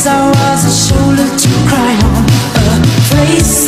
I was a shoulder to cry on, a place